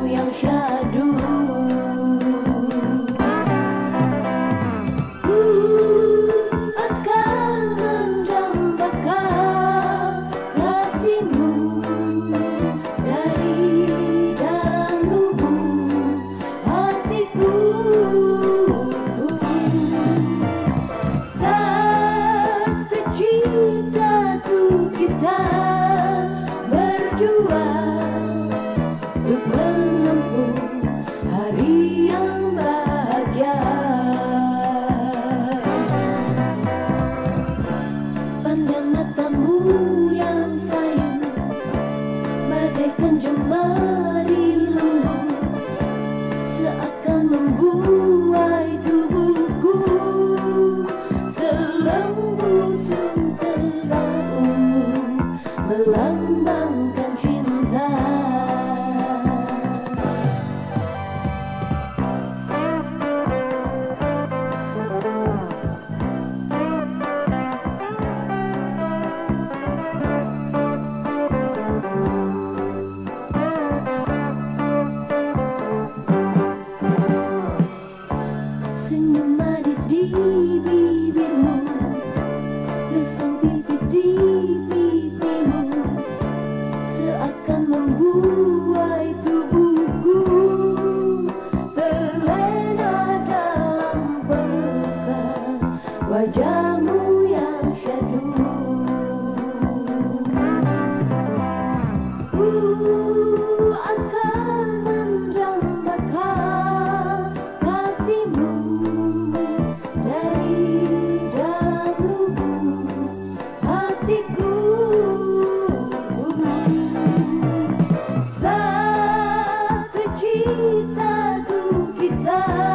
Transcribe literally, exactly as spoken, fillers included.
yang syahdu. Ku akan mendambakan kasihmu dari dalam lubuk hatiku. Satu cinta tuh kita berdua, untuk menempuh hari yang bahagia. Pandang matamu yang sayang, bagaikan jemari lembut, seakan membuai tubuhku selembut sentera ungu melambangkan cinta. Senyum manis di bibirmu, lesung bibir di pipimu, seakan membuai tubuhku terlena dalam pelukan wajahmu yang syahdu. Ku akan mendambakan kasihmu dari dalam lubuk hatiku. Satu cinta tuh kita